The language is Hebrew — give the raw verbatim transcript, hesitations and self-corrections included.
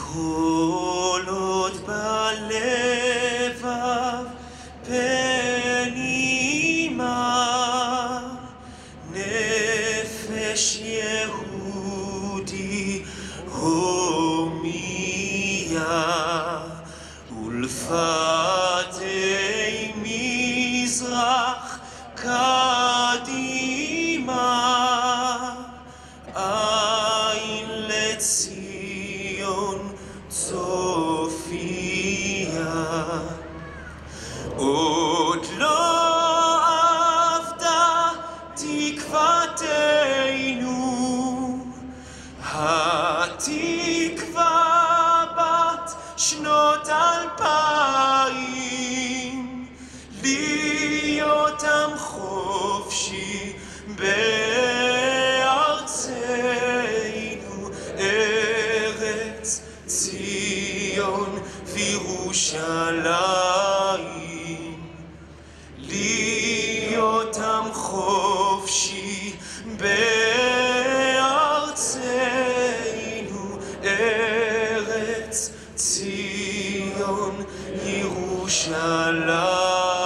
כל עוד בלבב פנימה נפש יהודי הומיה ולפתי מזרח קדימה עין לציון צופיה עוד לא אבדה תקוותנו התקווה בת שנות אלפיים להיות עם חופשי בארצנו ארץ ציון וירושלים להיות עם חופשי בארצנו ארץ ציון ירושלים